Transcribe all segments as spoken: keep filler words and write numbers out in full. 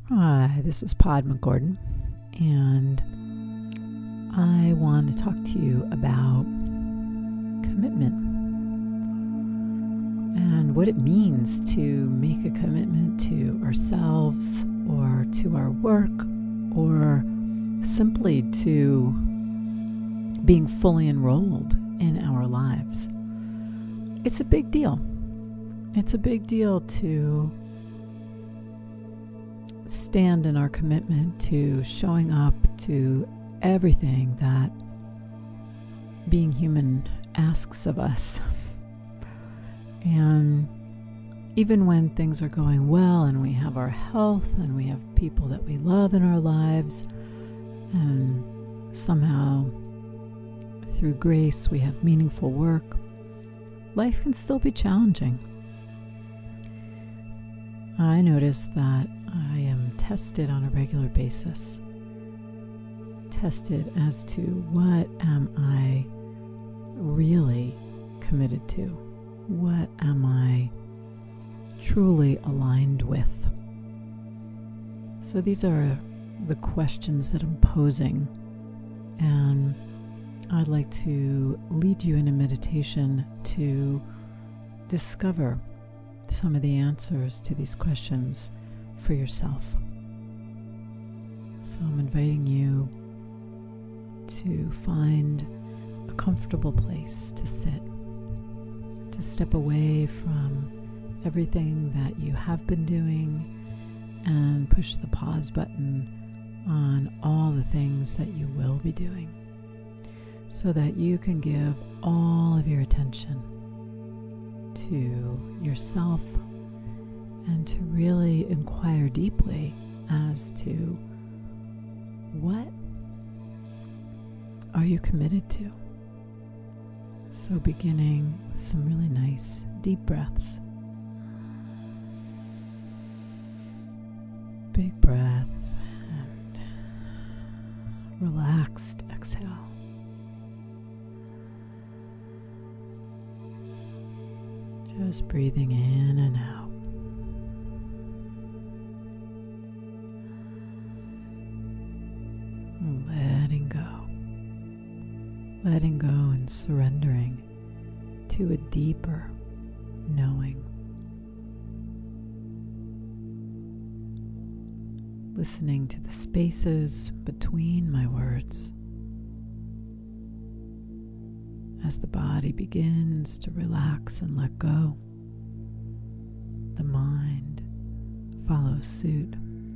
Hi, this is Padma Gordon, and I want to talk to you about commitment and what it means to make a commitment to ourselves or to our work or simply to being fully enrolled in our lives. It's a big deal. It's a big deal to stand in our commitment to showing up to everything that being human asks of us. And even when things are going well and we have our health and we have people that we love in our lives, and somehow through grace we have meaningful work, life can still be challenging. I notice that I am tested on a regular basis. Tested as to what am I really committed to? What am I truly aligned with? So these are the questions that I'm posing, and I'd like to lead you in a meditation to discover some of the answers to these questions for yourself. So I'm inviting you to find a comfortable place to sit, to step away from everything that you have been doing and push the pause button on all the things that you will be doing, so that you can give all of your attention to yourself and to really inquire deeply as to what are you committed to. So beginning with some really nice deep breaths. Big breath and relaxed exhale. Just breathing in and out. Letting go. Letting go and surrendering to a deeper knowing. Listening to the spaces between my words as the body begins to relax and let go. The mind follows suit,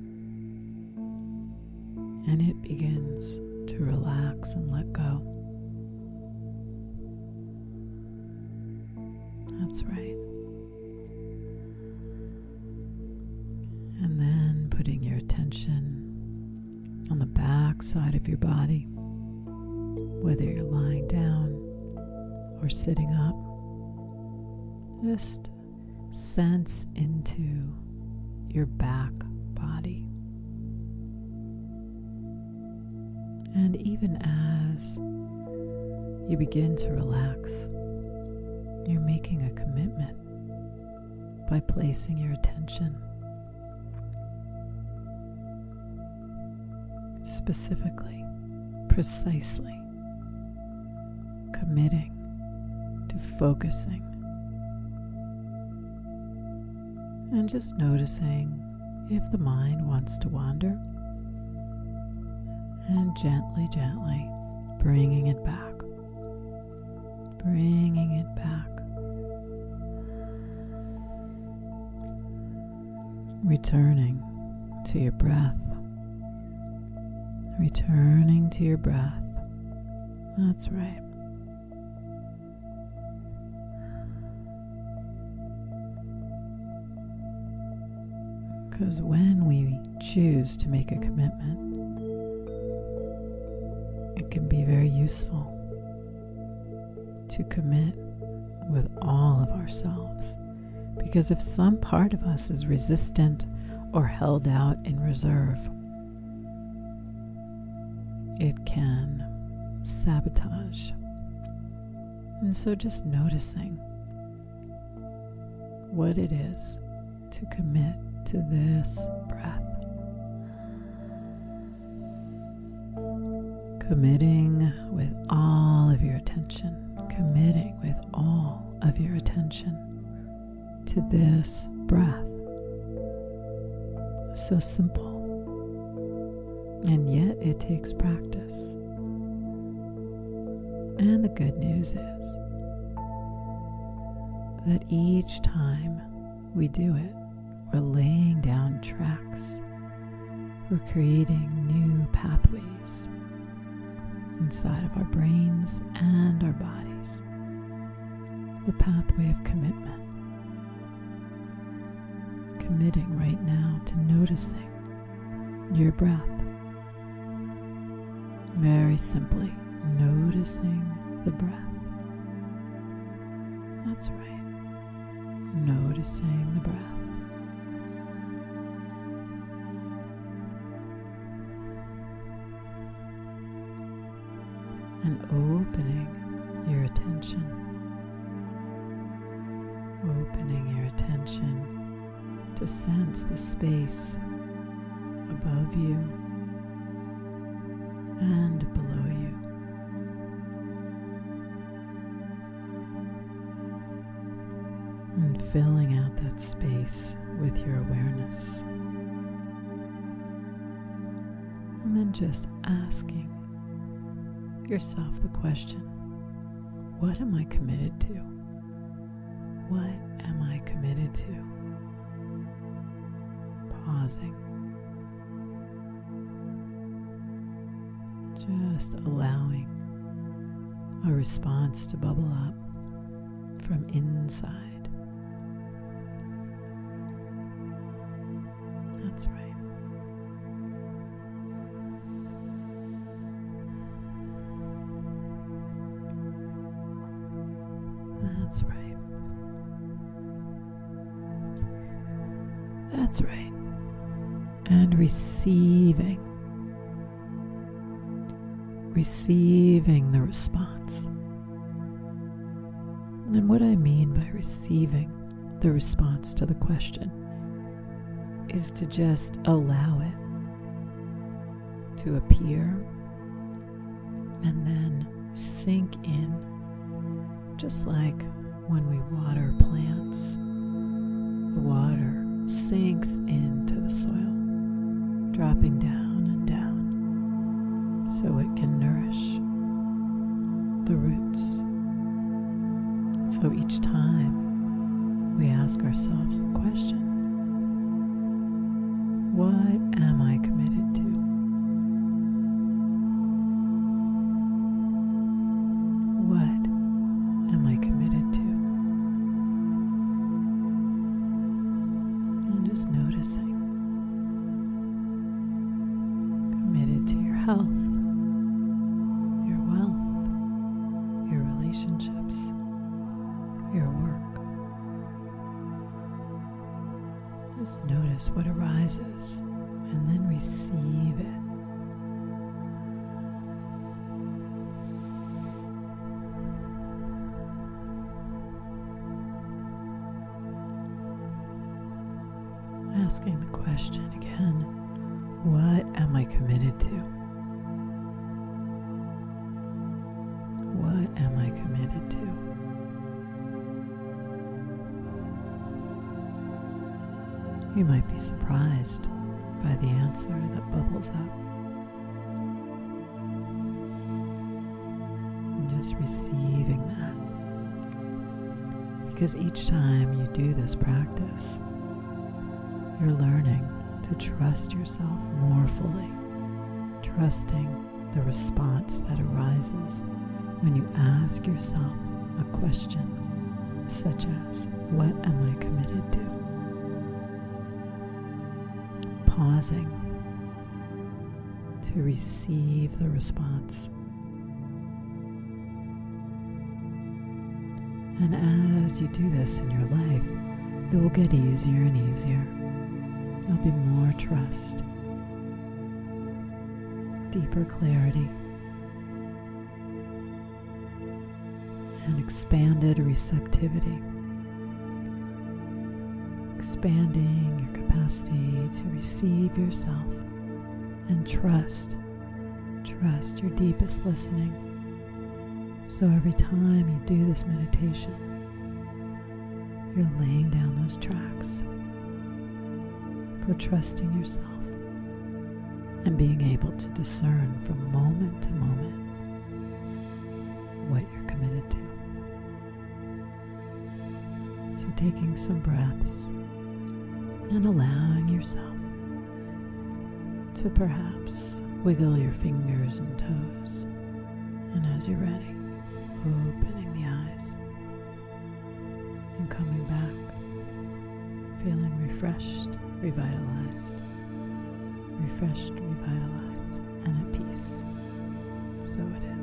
and it begins to relax and let go. That's right. And then putting your attention on the back side of your body, whether you're lying down or sitting up. Just sense into your back body. And even as you begin to relax, you're making a commitment by placing your attention specifically, precisely, committing to focusing and just noticing if the mind wants to wander, and gently, gently bringing it back, bringing it back, returning to your breath, returning to your breath. That's right. Because when we choose to make a commitment, it can be very useful to commit with all of ourselves. Because if some part of us is resistant or held out in reserve, it can sabotage. And so just noticing what it is to commit to this breath committing with all of your attention, committing with all of your attention to this breath. So simple, and yet it takes practice. And the good news is that each time we do it, we're laying down tracks. We're creating new pathways inside of our brains and our bodies. The pathway of commitment. Committing right now to noticing your breath. Very simply, noticing the breath. That's right. Noticing the breath. And opening your attention. Opening your attention to sense the space above you and below you. And filling out that space with your awareness. And then just asking yourself the question, what am I committed to? What am I committed to? Pausing. Just allowing a response to bubble up from inside. That's right. That's right. That's right. And receiving. Receiving the response. And what I mean by receiving the response to the question is to just allow it to appear and then sink in, just like when we water plants. The water sinks into the soil, dropping down and down so it can nourish the roots. So each time we ask ourselves the question, what am I committed to? What am I committed to? And just noticing. Committed to your health, your wealth, your relationships, your work. Just notice what arises and then receive it. Asking the question again, what am I committed to? What am I committed to? You might be surprised by the answer that bubbles up. And just receiving that. Because each time you do this practice, you're learning to trust yourself more fully, trusting the response that arises when you ask yourself a question such as, what am I committed to? Pausing to receive the response. And as you do this in your life, it will get easier and easier. There'll be more trust, deeper clarity, and expanded receptivity. Expanding your capacity to receive yourself and trust, Trust your deepest listening. So every time you do this meditation, you're laying down those tracks for trusting yourself and being able to discern from moment to moment what you're committed to. So taking some breaths and allowing yourself to perhaps wiggle your fingers and toes, and as you're ready, opening the eyes and coming back, feeling refreshed, revitalized, refreshed, revitalized, and at peace. So it is.